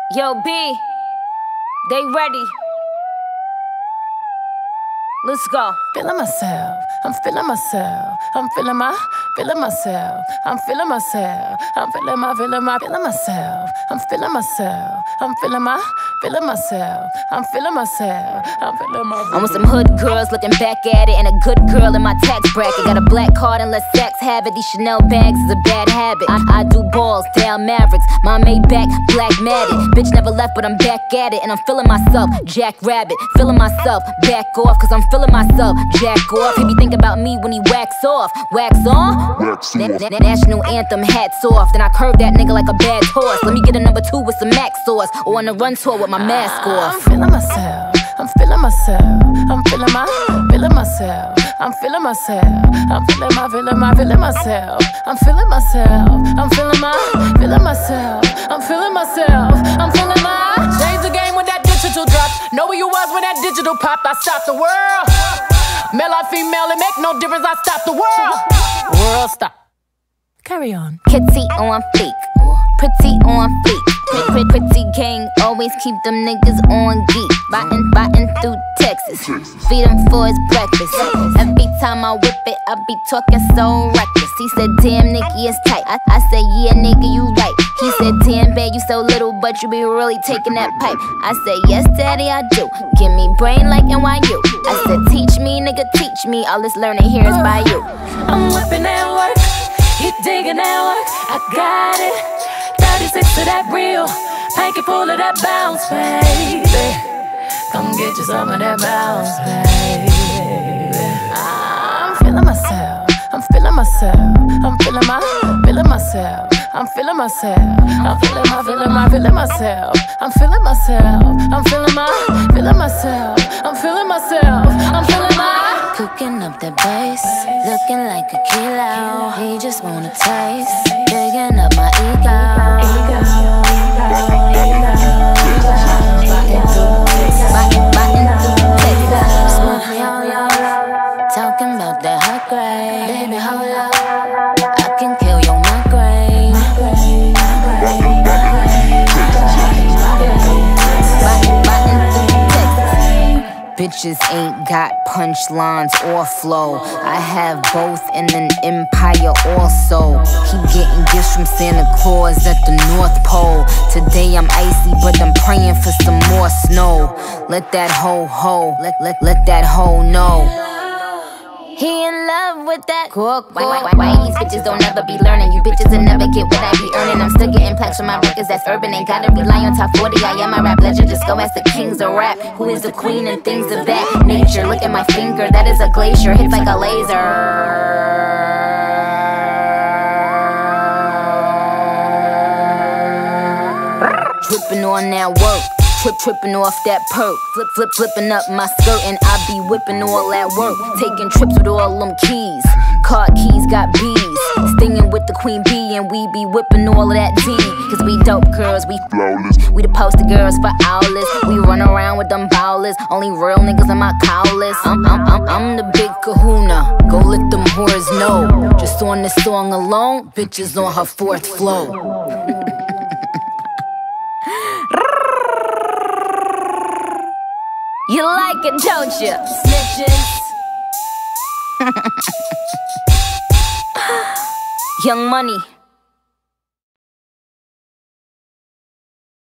Yo, B, they ready. Let's go. Feeling myself, I'm feeling myself, I'm feeling myself, I'm feeling myself, I'm feeling myself, I'm feeling myself, I'm feeling myself, I'm feeling myself, I'm feeling myself. I'm with some hood girls looking back at it, and a good girl in my tax bracket. Got a black card and let sex have it. These Chanel bags is a bad habit. I do balls, down Mavericks. My Maybach, black matted. Bitch never left, but I'm back at it, and I'm feeling myself, Jack Rabbit. Feeling myself, back off, cause I'm feeling myself, jack off. He be thinking about me when he wax off. Wax on? Wax off. National anthem, hats off. Then I curve that nigga like a bad horse. Let me get a number 2 with some Max sauce, or on a run tour with my mask off. I'm feeling myself, I'm feeling myself, I'm feeling myself, I'm feeling myself, I'm feeling myself, I'm feeling myself, I'm feeling myself, I'm feeling myself, I'm feeling change the game when that digital drops. Know where you was when that digital popped. I stopped the world. Male or female, it make no difference. I stopped the world. World stop. Carry on. Kitty on fleek, pretty on fleek. Pretty gang, always keep them niggas on geek. Biting through Texas, feed him for his breakfast. Every time I whip it, I be talking so reckless. He said, damn, Nicki, it's tight. I said, yeah, nigga, you right. He said, damn, babe, you so little, but you be really taking that pipe. I said, yes, daddy, I do. Give me brain like NYU. I said, teach me, nigga, teach me. All this learning here is by you. I'm whipping that work, he digging that work. I got it. 36 to that real, pinky full of that bounce, baby. Come get you some of that bounce, baby. I'm feeling myself, I'm feeling myself, I'm feeling myself, I'm feeling myself, I'm feeling myself, I'm feeling myself, I'm feeling myself, I'm feeling myself, I'm feeling cooking up the bass, looking like a kilo. He just wanna taste, digging up my ego. Talking about that hot grade, baby, hold up. I can kill your migraine. Bitches ain't got punchlines or flow. I have both in an empire also. Keep getting gifts from Santa Claus at the North Pole. Today I'm icy, but I'm praying for some more snow. Let that hoe, let that hoe know. He in love with that cook. Why these bitches don't ever be learning? You bitches will never get what I be earning. I'm still getting plaques from my records, that's urban. Ain't gotta rely on top 40, I am my rap legend. Just go ask the kings of rap, who is the queen and things of that nature. Look at my finger, that is a glacier, hits like a laser. Tripping on that work, tripping off that perk. Flipping up my skirt, and I be whipping all that work. Taking trips with all them keys. Car keys got bees. Stinging with the queen bee, and we be whipping all of that tea. Cause we dope girls, we flawless. We the poster girls for owlets. We run around with them bowlers. Only real niggas in my cowless. I'm the big kahuna. Go let them whores know. Just on this song alone, bitches on her 4th flow. You like it, don't you? Snitches. Young Money.